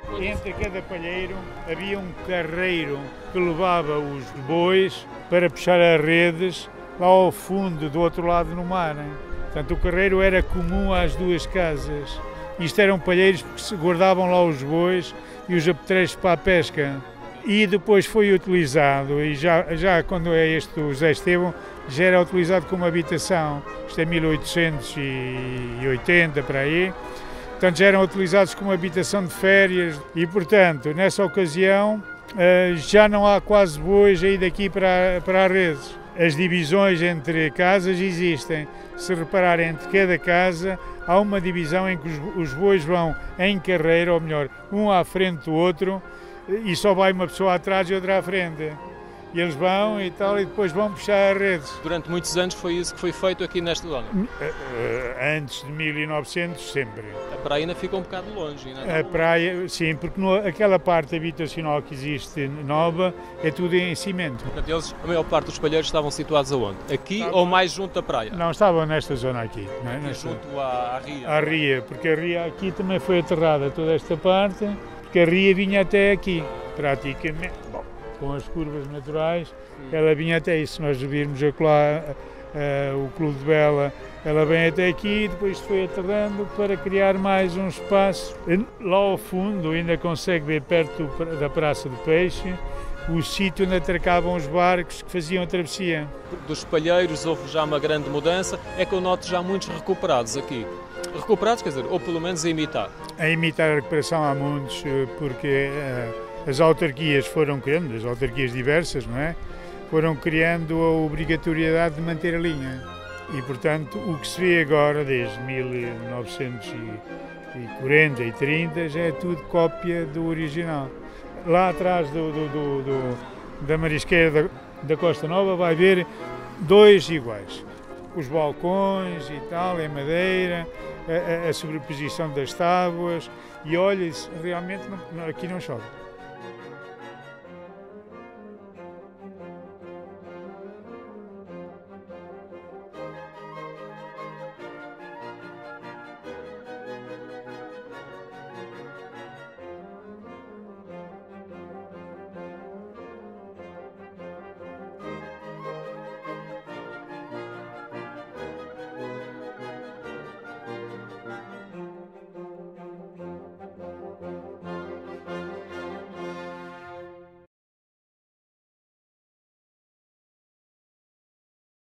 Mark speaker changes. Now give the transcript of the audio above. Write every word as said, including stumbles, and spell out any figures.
Speaker 1: Entre cada palheiro havia um carreiro que levava os bois para puxar as redes lá ao fundo, do outro lado no mar. Hein? Portanto, o carreiro era comum às duas casas. Isto eram palheiros porque se guardavam lá os bois e os apetrechos para a pesca. E depois foi utilizado, e já, já quando é este o José Estevão, já era utilizado como habitação. Isto é mil oitocentos e oitenta, para aí. Portanto, já eram utilizados como habitação de férias e, portanto, nessa ocasião, já não há quase bois aí daqui para, para as redes. As divisões entre casas existem. Se repararem, entre cada casa há uma divisão em que os, os bois vão em carreira, ou melhor, um à frente do outro, e só vai uma pessoa atrás e outra à frente. E eles vão e tal, e depois vão puxar as redes.
Speaker 2: Durante muitos anos foi isso que foi feito aqui nesta zona?
Speaker 1: Antes de mil e novecentos, sempre.
Speaker 2: A praia ainda fica um bocado longe, não é?
Speaker 1: A praia, sim, porque no, aquela parte habitacional que existe nova é tudo em cimento.
Speaker 2: Portanto, eles, a maior parte dos palheiros estavam situados aonde? Aqui estavam, ou mais junto à praia?
Speaker 1: Não, estavam nesta zona aqui. Não é?
Speaker 2: Nesta... junto à, à ria?
Speaker 1: À ria, porque a ria aqui também foi aterrada, toda esta parte, porque a ria vinha até aqui, praticamente. Bom, com as curvas naturais, ela vinha até isso. Se nós virmos acolá, uh, o Clube de Vela, ela vem até aqui e depois foi aterrando para criar mais um espaço. Lá ao fundo ainda consegue ver, perto da Praça do Peixe, o sítio onde atracavam os barcos que faziam a travessia.
Speaker 2: Dos palheiros houve já uma grande mudança, é que eu noto já muitos recuperados aqui. Recuperados, quer dizer, ou pelo menos a imitar.
Speaker 1: A imitar a recuperação há muitos, porque uh, as autarquias foram criando, as autarquias diversas, não é? Foram criando a obrigatoriedade de manter a linha. E, portanto, o que se vê agora, desde mil novecentos e quarenta e trinta, já é tudo cópia do original. Lá atrás do, do, do, do, da marisqueira da, da Costa Nova vai haver dois iguais. Os balcões e tal, em madeira, a, a, a sobreposição das tábuas, e olha, realmente não, aqui não chove.